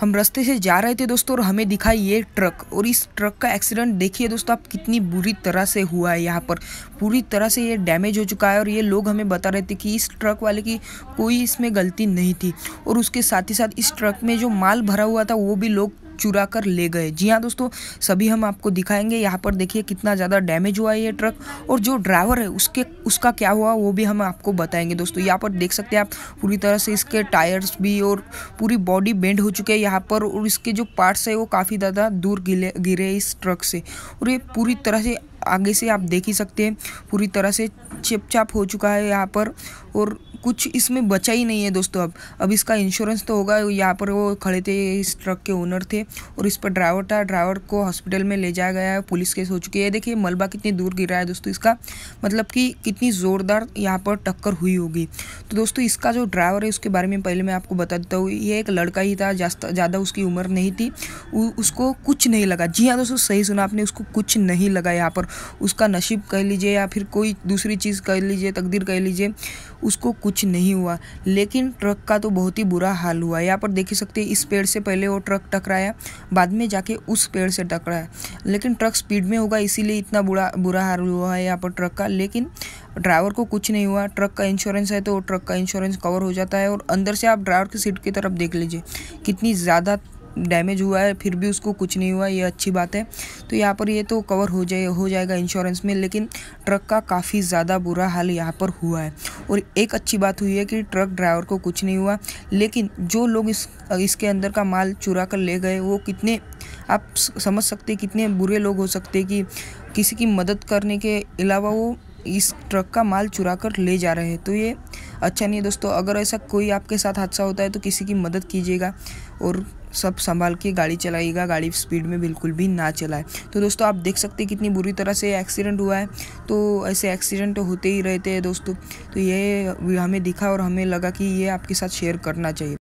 हम रास्ते से जा रहे थे दोस्तों और हमें दिखा ये ट्रक, और इस ट्रक का एक्सीडेंट देखिए दोस्तों आप कितनी बुरी तरह से हुआ है। यहाँ पर पूरी तरह से ये डैमेज हो चुका है और ये लोग हमें बता रहे थे कि इस ट्रक वाले की कोई इसमें गलती नहीं थी, और उसके साथ ही साथ इस ट्रक में जो माल भरा हुआ था वो भी लोग चुरा कर ले गए। जी हाँ दोस्तों, सभी हम आपको दिखाएंगे। यहाँ पर देखिए कितना ज़्यादा डैमेज हुआ है ये ट्रक, और जो ड्राइवर है उसका क्या हुआ वो भी हम आपको बताएंगे दोस्तों। यहाँ पर देख सकते हैं आप पूरी तरह से इसके टायर्स भी और पूरी बॉडी बेंड हो चुके हैं यहाँ पर, और इसके जो पार्ट्स है वो काफ़ी ज़्यादा दूर गिरे इस ट्रक से, और ये पूरी तरह से आगे से आप देख ही सकते हैं पूरी तरह से चिपचाप हो चुका है यहाँ पर, और कुछ इसमें बचा ही नहीं है दोस्तों। अब इसका इंश्योरेंस तो होगा। यहाँ पर वो खड़े थे, इस ट्रक के ओनर थे, और इस पर ड्राइवर था। ड्राइवर को हॉस्पिटल में ले जाया गया है, पुलिस केस हो चुकी है। देखिए मलबा कितनी दूर गिरा है दोस्तों, इसका मतलब कि कितनी ज़ोरदार यहाँ पर टक्कर हुई होगी। तो दोस्तों इसका जो ड्राइवर है उसके बारे में पहले मैं आपको बता देता हूँ। ये एक लड़का ही था, ज़्यादा उसकी उम्र नहीं थी। उसको कुछ नहीं लगा। जी हाँ दोस्तों, सही सुना आपने, उसको कुछ नहीं लगा। यहाँ पर उसका नसीब कह लीजिए या फिर कोई दूसरी चीज़ कह लीजिए, तकदीर कह लीजिए, उसको कुछ नहीं हुआ। लेकिन ट्रक का तो बहुत ही बुरा हाल हुआ। यहाँ पर देख ही सकते हैं इस पेड़ से पहले वो ट्रक टकराया, बाद में जाके उस पेड़ से टकराया। लेकिन ट्रक स्पीड में होगा इसीलिए इतना बुरा हाल हुआ है यहाँ पर ट्रक का। लेकिन ड्राइवर को कुछ नहीं हुआ। ट्रक का इंश्योरेंस है तो ट्रक का इंश्योरेंस कवर हो जाता है। और अंदर से आप ड्राइवर की सीट की तरफ देख लीजिए कितनी ज़्यादा डैमेज हुआ है, फिर भी उसको कुछ नहीं हुआ, ये अच्छी बात है। तो यहाँ पर ये तो कवर हो जाएगा इंश्योरेंस में। लेकिन ट्रक का काफ़ी ज़्यादा बुरा हाल यहाँ पर हुआ है। और एक अच्छी बात हुई है कि ट्रक ड्राइवर को कुछ नहीं हुआ, लेकिन जो लोग इसके अंदर का माल चुरा कर ले गए वो कितने, आप समझ सकते हैं कितने बुरे लोग हो सकते हैं कि किसी की मदद करने के अलावा वो इस ट्रक का माल चुरा कर ले जा रहे हैं। तो ये अच्छा नहीं है दोस्तों। अगर ऐसा कोई आपके साथ हादसा होता है तो किसी की मदद कीजिएगा और सब संभाल के गाड़ी चलाइएगा, गाड़ी स्पीड में बिल्कुल भी ना चलाए। तो दोस्तों आप देख सकते हैं कितनी बुरी तरह से एक्सीडेंट हुआ है। तो ऐसे एक्सीडेंट होते ही रहते हैं दोस्तों। तो ये हमें दिखा और हमें लगा कि ये आपके साथ शेयर करना चाहिए।